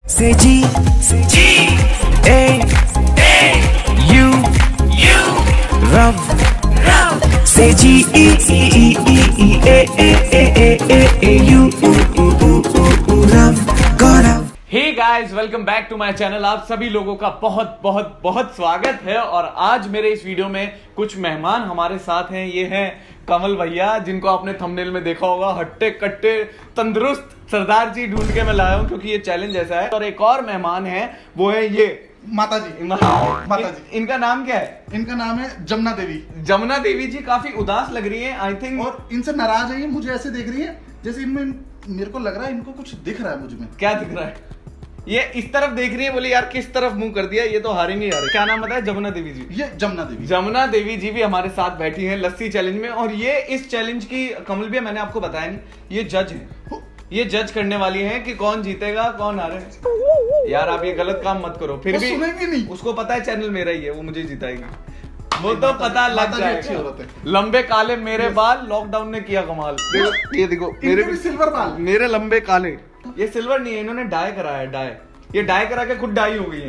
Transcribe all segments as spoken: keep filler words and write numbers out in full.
Say G, say G, A, A, U, U, Rav, Rav. Say G, E, E, E, E, E, A, A, A, A, A, U, U, U, U, U, Rav, Gaurav. Hey guys, welcome back to my channel. आप सभी लोगों का बहुत बहुत बहुत स्वागत है। और आज मेरे इस वीडियो में कुछ मेहमान हमारे साथ हैं। ये हैं कमल भैया, जिनको आपने थंबनेल में देखा होगा। हट्टे कट्टे तंदुरुस्त सरदार जी ढूंढ के मैं लाया हूँ, क्योंकि ये चैलेंज ऐसा है। और एक और मेहमान है, वो है ये माता जी। माता इन, जी। इनका नाम क्या है? इनका नाम है जमुना देवी। जमुना देवी जी काफी उदास लग रही है, आई थिंक। और इनसे नाराज है, ये मुझे ऐसे देख रही है जैसे इनमें मेरे को लग रहा है इनको कुछ दिख रहा है मुझ में। क्या दिख रहा है? ये इस तरफ देख रही है, बोले यार किस तरफ मुंह कर दिया, ये तो हारेंगे यार। क्या नाम बताया? जमुना देवी जी। ये जमुना देवी जमुना देवी जी भी हमारे साथ बैठी हैं लस्सी चैलेंज में। और ये इस चैलेंज की, कमल भी मैंने आपको बताया नहीं, ये जज है। ये जज करने वाली हैं कि कौन जीतेगा कौन हारे। यार आप ये गलत काम मत करो। फिर भी नहीं, उसको पता है चैनल मेरा ही है, वो मुझे जिताएगी। वो तो पता लग जाएगा। लंबे काले मेरे बाल, लॉकडाउन ने किया कमाल। ये देखो मेरे भी सिल्वर बाल, मेरे लंबे काले। ये सिल्वर नहीं है, इन्होंने डाई कराया है। डाई, ये डाई करा के खुद डाई हो गई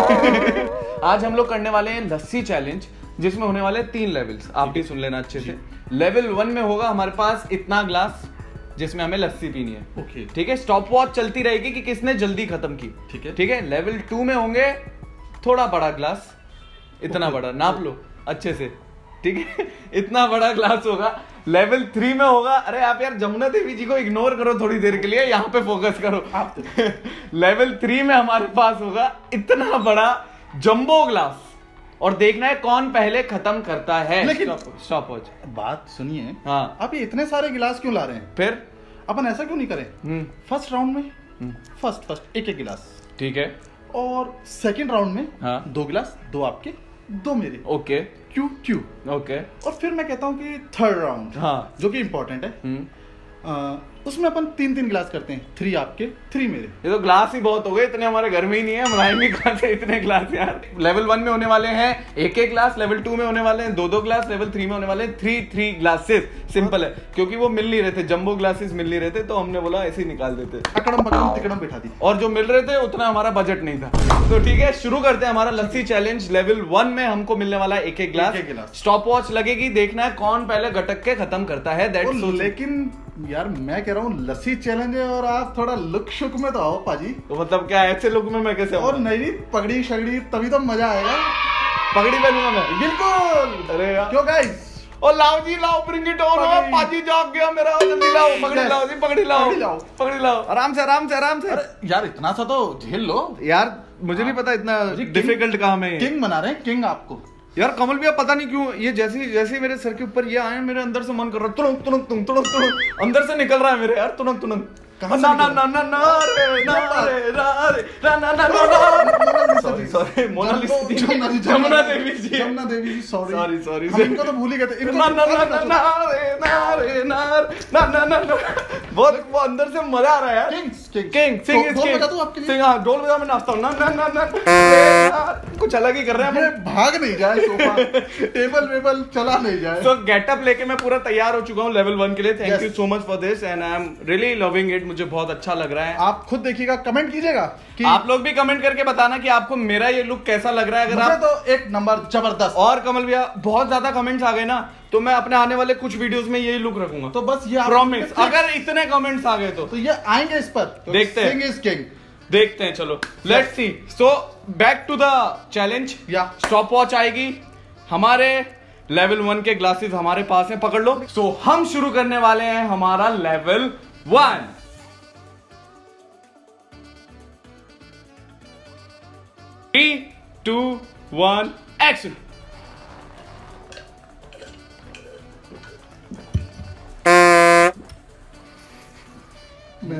है। आज हम लोग करने वाले हैं लस्सी चैलेंज, जिसमें होने वाले तीन लेवल्स। आप भी सुन लेना अच्छे से। लेवल वन में होगा हमारे पास इतना ग्लास, जिसमें हमें लस्सी पीनी है। ओके, ठीक है। स्टॉप वॉच चलती रहेगी कि किसने जल्दी खत्म की। ठीक है, ठीक है। लेवल टू में होंगे थोड़ा बड़ा ग्लास, इतना बड़ा, नाप लो अच्छे से। ठीक है, इतना बड़ा ग्लास होगा। लेवल थ्री में होगा, अरे आप यार जमुना देवी जी को इग्नोर करो थोड़ी देर के लिए, यहाँ पे फोकस करो आप। लेवल थ्री में हमारे पास होगा इतना बड़ा जंबो ग्लास, और देखना है कौन पहले खत्म करता है। लेकिन स्टॉप वॉच, बात सुनिए। हाँ, आप ये इतने सारे गिलास क्यों ला रहे हैं? फिर अपन ऐसा क्यों नहीं करें? फर्स्ट राउंड में फर्स्ट फर्स्ट एक एक गिलास, ठीक है। और सेकंड राउंड में हाँ, दो गिलास, दो आपके दो मेरे। ओके, क्यों क्यों ओके। और फिर मैं कहता हूँ कि थर्ड राउंड, हाँ, जो कि इंपॉर्टेंट है, हम्म, आ, उसमें अपन तीन तीन गिलास करते हैं। थ्री आपके, थ्री मेरे। ये तो ग्लास ही बहुत हो गए, इतने हमारे घर में ही नहीं है, मंगाएंगे कहां से इतने ग्लास यार। लेवल वन में होने वाले हैं एक एक ग्लास, लेवल टू में होने वाले हैं दो दो ग्लास, लेवल थ्री में होने वाले हैं थ्री थ्री ग्लासेस। सिंपल है, क्योंकि वो मिल नहीं रहे थे, जंबो ग्लासेस मिल नहीं रहे थे, तो हमने बोला ऐसे ही निकाल देते। अकड़म पकड़म तिकड़म बिठा दी, और जो मिल रहे थे उतना हमारा बजट नहीं था। तो ठीक है, शुरू करते हैं हमारा लस्सी चैलेंज। लेवल वन में हमको मिलने वाला है एक एक ग्लास। स्टॉप वॉच लगेगी, देखना है कौन पहले गटक के खत्म करता है। That's so. लेकिन यार मैं कह रहा हूँ लस्सी चैलेंज है, और आप थोड़ा लुक शुक में तो आओ पाजी। तो मतलब क्या ऐसे लुक में मैं कैसे? और नहीं, पगड़ी शगड़ी तभी तो मजा आएगा। पगड़ी पहनूंगा मैं, बिल्कुल। अरे यार क्यों गाइस? ओ लाओ जी, लाओ, ब्रिंग इट ऑन। पाजी जाग गया मेरा, जल्दी लाओ पगड़ी, लाओ जी पगड़ी, लाओ पगड़ी लाओ, पगड़ी लाओ। आराम से आराम से आराम से। अरे यार इतना सा तो झेल लो यार, मुझे नहीं पता इतना डिफिकल्ट काम है। किंग बना रहे हैं, किंग आपको। यार कमल भैया, पता नहीं क्यों ये जैसे जैसे मेरे सर के ऊपर ये आए, मेरे अंदर से मन कर रहा है तुरंत तुरंत तुरंत तुरंत तुरंत अंदर से निकल रहा है मेरे यार, तुरंत तुरंत। कहां से? ना ना ना ना ना रे ना रे ना रे ना ना ना ना। Sorry sorry, Monalisa, Jamuna Devi ji, Jamuna Devi ji, sorry sorry sorry. इनको तो भूल ही गए थे। ना ना ना ना ना रे ना रे ना ना ना ना ना। बहुत वो अंदर से मजा आ रहा है यार। King king king Singh is king. बजा दूं आपके लिए? सिंग, हाँ ढोल बजा, मैं नाचता हूँ। ना ना ना ना, कुछ अलग ही कर रहे हैं। ये भाग नहीं जाए सोफा, टेबल वेबल चला नहीं जाए। तो गेटअप लेके मैं पूरा तैयार हो चुका हूँ लेवल वन के लिए। Thank you so much for this, and I am really loving it. मुझे बहुत अच्छा लग रहा है। आप खुद देखिएगा, कमेंट कीजिएगा कि आप लोग भी कमेंट करके बताना कि आपको मेरा ये लुक कैसा लग रहा है। अगर मुझे आप तो एक नंबर जबरदस्त। और कमल भैया बहुत ज्यादा कमेंट्स आ गए ना, तो मैं अपने आने वाले कुछ वीडियोस में यही लुक रखूंगा। तो बस ये प्रॉमिस, अगर इतने कमेंट्स आ गए तो तो ये आएंगे इस पर। तो देखते हैं। सिंग इज किंग, देखते हैं। चलो let's see. So back to the challenge. या स्टॉप वॉच आएगी, हमारे लेवल वन के ग्लासेस हमारे पास हैं, पकड़ लो। सो so, हम शुरू करने वाले हैं हमारा level one. Three two one action. मैं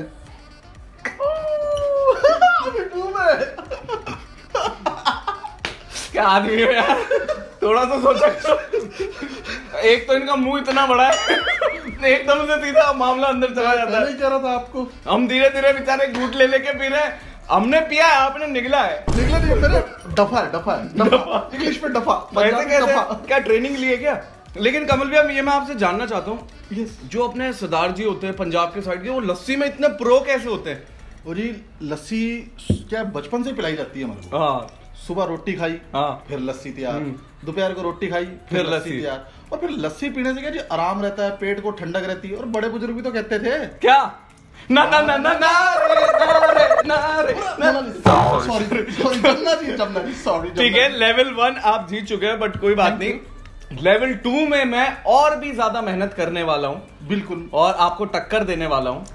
क्या आदमी हो यार, थोड़ा सा सोचा करो। एक तो इनका मुंह इतना बड़ा है, एकदम से सीधा मामला अंदर चला जाता है। नहीं कह रहा था आपको, हम धीरे धीरे बेचारे घूट ले लेके पी रहे हैं। हमने पिया है, आपने निगला है। निकला नहीं मेरे, डफा है, डफा है, डफा। इंग्लिश में डफा, कैसे कैसे? डफा। क्या ट्रेनिंग लिए क्या? लेकिन कमल भैया, ये मैं आपसे जानना चाहता हूँ, yes. जो अपने सरदार जी होते हैं पंजाब के साइड के, वो लस्सी में इतने प्रो कैसे होते हैं? और जी लस्सी क्या बचपन से पिलाई जाती है हमारे को। हाँ सुबह रोटी खाई, हाँ फिर लस्सी तैयार, हम्म। दोपहर को रोटी खाई, फिर फिर लस्सी। लस्सी तैयार। और फिर लस्सी पीने से क्या जी आराम रहता है, पेट को ठंडक रहती है। और बड़े बुजुर्ग भी तो कहते थे। क्या ना ना ना ना ना रे ना रे ना रे ना। Sorry sorry Jamna ji Jamna ji sorry. ठीक है, लेवल वन आप जीत चुके हैं, बट कोई बात नहीं। लेवल टू में मैं और भी ज्यादा मेहनत करने वाला हूं, बिल्कुल, और आपको टक्कर देने वाला हूं।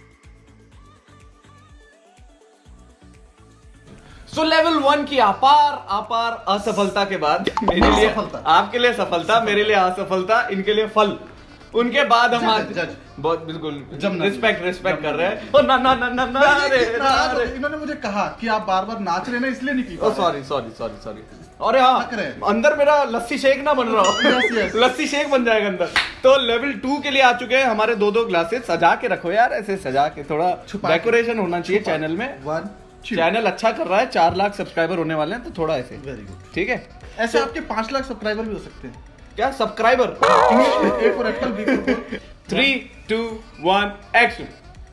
सो लेवल वन की अपार अपार असफलता के बाद मेरे लिए असफलता। आपके लिए सफलता, मेरे लिए असफलता, इनके लिए फल। उनके बाद हम आज जज, जज। बहुत बिल्कुल जमना रिस्पेक्ट जी, रिस्पेक्ट जमना कर रहे हैं। ओ ना ना ना ना ना रे ना रे। इन्होंने मुझे कहा कि आप बार बार नाच रहे ना, इसलिए नहीं पी पा ओ रहे। Sorry sorry sorry sorry. अरे हाँ, थक रहे हैं। अंदर मेरा लस्सी शेक ना बन रहा हो। Yes, yes. लस्सी शेक बन जाएगा अंदर। तो लेवल टू के लिए आ चुके हैं हमारे दो दो ग्लासेस। सजा के रखो यार, ऐसे सजा के, थोड़ा छुपा के। डेकोरेशन होना चाहिए चैनल में। वन चैनल अच्छा कर रहा है, चार लाख सब्सक्राइबर होने वाले हैं, तो थोड़ा ऐसे। Very good. ठीक है, ऐसे आपके पांच लाख सब्सक्राइबर भी हो सकते हैं। क्या subscriber? English A for apple, B for ball. Three two one action.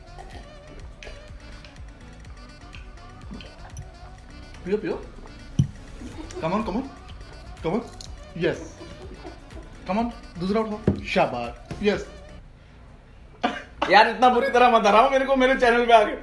पियो पियो, come on come on come on, yes come on, दूसरा उठाओ, शाबाश, यस। यार इतना बुरी तरह मत हराओ मेरे को मेरे चैनल पे आके।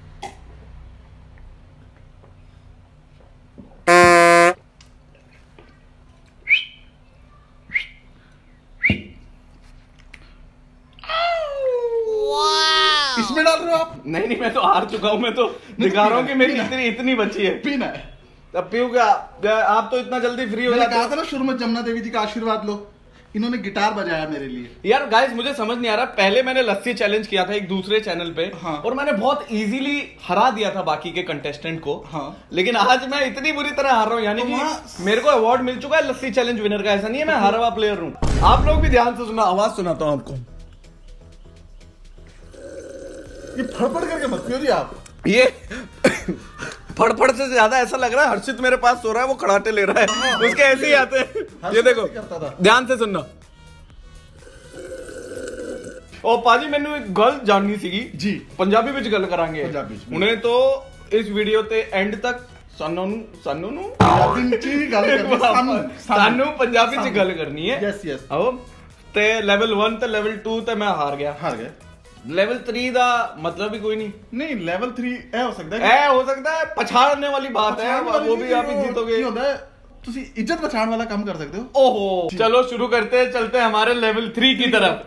इसमें डाल रहे हो आप? नहीं नहीं, मैं तो हार चुका हूं। मैं तो दिखा रहा हूं कि मेरी इतनी इतनी बची है। पीना है। अब पीऊंगा। आप तो इतना जल्दी फ्री हो मैंने जाते कहा हो। था ना शुरू में जमुना देवी जी का आशीर्वाद लो। इन्होंने गिटार बजाया मेरे लिए। यार गाइस, मुझे समझ नहीं आ रहा, पहले मैंने लस्सी चैलेंज किया था एक दूसरे चैनल पे, हाँ। और मैंने बहुत इजीली हरा दिया था बाकी के कंटेस्टेंट को। हाँ। लेकिन आज मैं इतनी बुरी तरह हार रहा हूं, यानी तो कि वहाँ- मेरे को अवार्ड मिल चुका है लस्सी चैलेंज विनर का। ऐसा नहीं है मैं हारा हुआ प्लेयर हूं। आप लोग भी ध्यान से सुना, आवाज सुनाता हूं आपको। ये फड़फड़ करके मत पियो जी आप। ये फड़फड़ से ज्यादा ऐसा लग रहा है हर्षित मेरे पास सो रहा है, वो खड़ाटे ले रहा है। उसके ऐसे ही आते हैं। ये हर्षित देखो, ऐसे करता था। ध्यान से सुनना। ओ पाजी, मैंने एक गल जाननी सीगी जी। पंजाबी विच गल करांगे। पंजाबी विच। उन्हें तो इस वीडियो ते एंड तक सानू सानू नु पंजाबी च ही गल करनी, सानू सानू पंजाबी च सानू। गल करनी है। Yes yes. आओ ते लेवल वन ते लेवल टू ते मैं हार गया। हार गए। लेवल थ्री दा मतलब ही कोई नहीं। नहीं, लेवल थ्री ए हो सकता है। ऐ हो सकता है पछाड़ने वाली बात है, वो भी आप ही जीतोगे। ਕੀ ਹੁੰਦਾ ਹੈ, ਤੁਸੀਂ ਇੱਜ਼ਤ ਬਚਾਉਣ वाला काम कर सकते हो। ओहो, चलो शुरू करते हैं, चलते हैं हमारे लेवल थ्री की तरफ।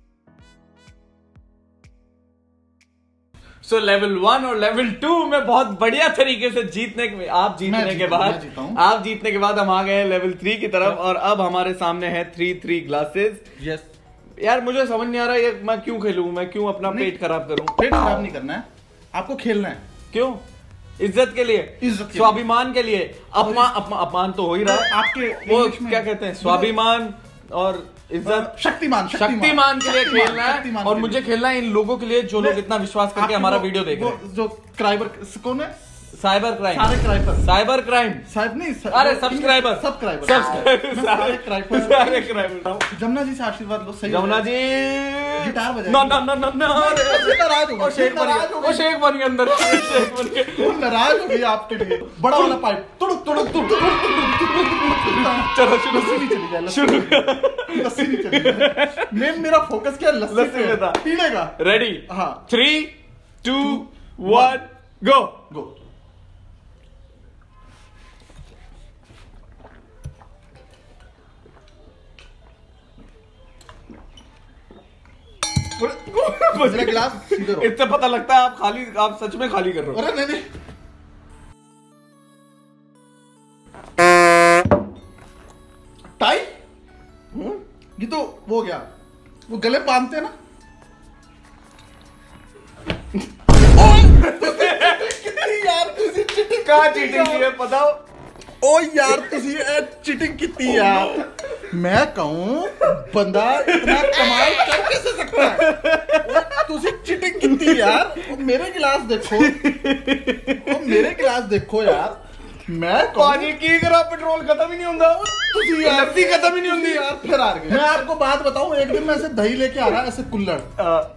सो लेवल वन और लेवल टू में बहुत बढ़िया तरीके से जीतने के आप जीतने मैं के जीता हूं, बाद मैं जीता हूं। आप जीतने के बाद हम आ गए लेवल थ्री की तरफ, और अब हमारे सामने है थ्री थ्री ग्लासेस। यस। यार मुझे समझ नहीं आ रहा ये मैं क्यों खेलूं, मैं क्यों अपना नहीं। पेट खराब करूं? पेट खराब नहीं करना है, आपको खेलना है। क्यों? इज्जत के लिए, इज्जत के स्वाभिमान के लिए। अपमान अपमान अपमान तो हो ही रहा है। आपके वो इंग्लिश में क्या कहते हैं, स्वाभिमान और इज्जत, शक्तिमान शक्तिमान के लिए खेलना है। शक्तिमान और के मुझे लिए। खेलना है इन लोगों के लिए जो लोग इतना विश्वास करके आपके हमारा वो- वीडियो देख वो रहे हैं। जो क्राइबर कौन है? साइबर क्राइम, सारे क्राइबर। साइबर क्राइम, साहब नहीं स- अरे वो सब्सक्राइबर, इंग्लिश- सब्सक्राइबर सब्सक्राइबर, मैं सारे क्राइबर सारे क्राइबर। जमुना जी से आशीर्वाद लो। सही हो जमुना जाएगा। जी गिटार बजाएंगे। ना ना ना ना ना वो नाराज हो गए, वो शेक बन नाराज गया, हो वो गए। शेक बन गया अंदर, शेक बन गया। वो नाराज हो गई आपके लिए। बड़ा वाला पाइप तुड़ुक तुड़ुक तुड़ुक तुड़ुक तुड़ुक। चलो शुरू लस्सी नहीं चली जाए, लस्सी शुरू लस्सी नहीं चली जाए। मेन मेरा फोकस क्या है? लस्सी लस्सी पे पे था। पीने का। रेडी? हाँ। Three two one go. Go. मेरा गिलास सीधे रहो। इससे पता लगता है आप खाली, आप सच में खाली कर रहे हो। अरे नहीं नहीं। टाई? ये तो वो हो गया, वो गले बांधते हैं ना। यार तुसी चीटिंग कहाँ चीटिंग की है बताओ? ओ यार तुसी ये चीटिंग कितनी यार। मैं कहूँ बंदा इतना कमाल कर कैसे सकता है? ओ, तुसी चीटिंग कितनी यार। ओ, मेरे गिलास देखो, ओ, मेरे गिलास देखो यार। मैं पानी की करा, पेट्रोल खत्म ही नहीं होता, तुसी यार लस्सी खत्म ही नहीं होती यार। फिर आ गए। मैं आपको बात बताऊं, एक दिन मैं ऐसे दही लेके आ रहा, ऐसे कुल्लड़,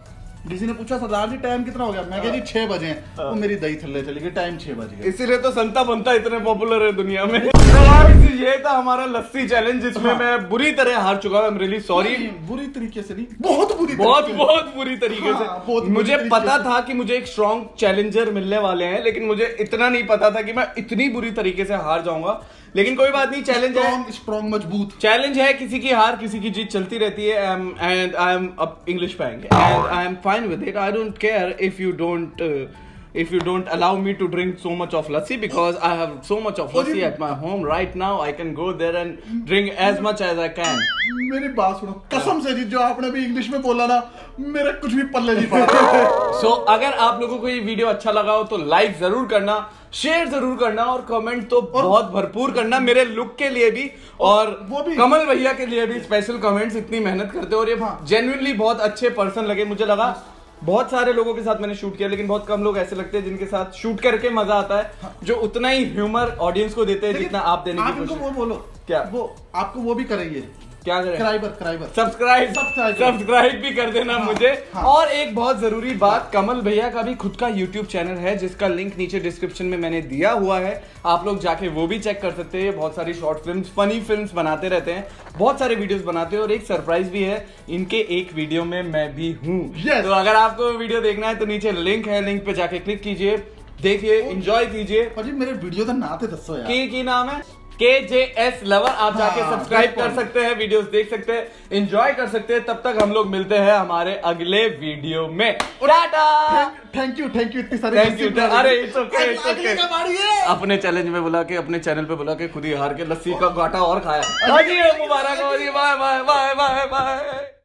किसी ने पूछा सरदार जी टाइम कितना हो गया, मैं कहा जी छह बजे हैं, वो मेरी दही थल्ले चली गई, टाइम छह बज गया। इसीलिए तो संता बनता इतने पॉपुलर है दुनिया में। तो ये था हमारा लस्सी चैलेंज जिसमें हाँ। मैं बुरी तरह हार चुका हूं। I am really sorry. बुरी तरीके से नहीं, बहुत बुरी बहुत तरीके बहुत बुरी तरीके हाँ, से। बहुत बुरी मुझे तरीके पता से। था कि मुझे एक स्ट्रॉन्ग चैलेंजर मिलने वाले हैं, लेकिन मुझे इतना नहीं पता था कि मैं इतनी बुरी तरीके से हार जाऊंगा। लेकिन कोई बात नहीं, चैलेंज है, स्ट्रॉन्ग स्ट्रॉन्ग मजबूत चैलेंज है, किसी की हार किसी की जीत चलती रहती है। एंड आई एम अब इंग्लिश पे आएंगे, and I am fine with it. I don't care if you don't if you don't allow me to drink so much of lassi, because I have so much of lassi at my home right now. I can go there and drink as much as I can. मेरी बात सुनो, कसम से जी जो आपने भी English में बोला ना, मेरा कुछ भी पल्ले नहीं पड़ा। सो so, अगर आप लोगों को ये वीडियो अच्छा लगा हो तो लाइक जरूर करना, शेयर जरूर करना और कमेंट तो बहुत भरपूर करना, मेरे लुक के लिए भी और वो भी कमल भैया के लिए भी स्पेशल कमेंट्स। इतनी मेहनत करते हो और ये जेन्युइनली बहुत अच्छे पर्सन लगे। मुझे लगा बहुत सारे लोगों के साथ मैंने शूट किया, लेकिन बहुत कम लोग ऐसे लगते हैं जिनके साथ शूट करके मजा आता है, जो उतना ही ह्यूमर ऑडियंस को देते हैं जितना आप देने की कोशिश। वो बोलो क्या वो आपको वो भी करेंगे, क्या करें? क्राइबर क्राइबर सब्सक्राइब Subscribe। सब्सक्राइब भी कर देना हाँ, मुझे। हाँ। और एक बहुत जरूरी बात, कमल भैया का भी खुद का यूट्यूब चैनल है जिसका लिंक नीचे डिस्क्रिप्शन में मैंने दिया हुआ है, आप लोग जाके वो भी चेक कर सकते हैं। बहुत सारी शॉर्ट फिल्म्स, फनी फिल्म्स बनाते रहते हैं, बहुत सारे वीडियोस बनाते हैं और एक सरप्राइज भी है, इनके एक वीडियो में मैं भी हूँ। Yes। तो अगर आपको वीडियो देखना है तो नीचे लिंक है, लिंक पे जाके क्लिक कीजिए, देखिए, एंजॉय कीजिए। जी मेरे वीडियो का नाम तो दसो यार। की की नाम है के जे एस लवर। आप जाके हाँ, सब्सक्राइब कर बिल्कुल। सकते हैं, वीडियोस देख सकते हैं, एंजॉय कर सकते हैं। तब तक हम लोग मिलते हैं हमारे अगले वीडियो में। Tata. Thank you thank you इतनी सारी थैंक यू। अरे इट्स ओके, इट्स अगले का बारी है। ओके। अपने चैलेंज में बुला के, अपने चैनल पे बुला के खुद ही हार के लस्सी का घाटा और खाया। मुबारक हो जी, bye bye bye bye bye.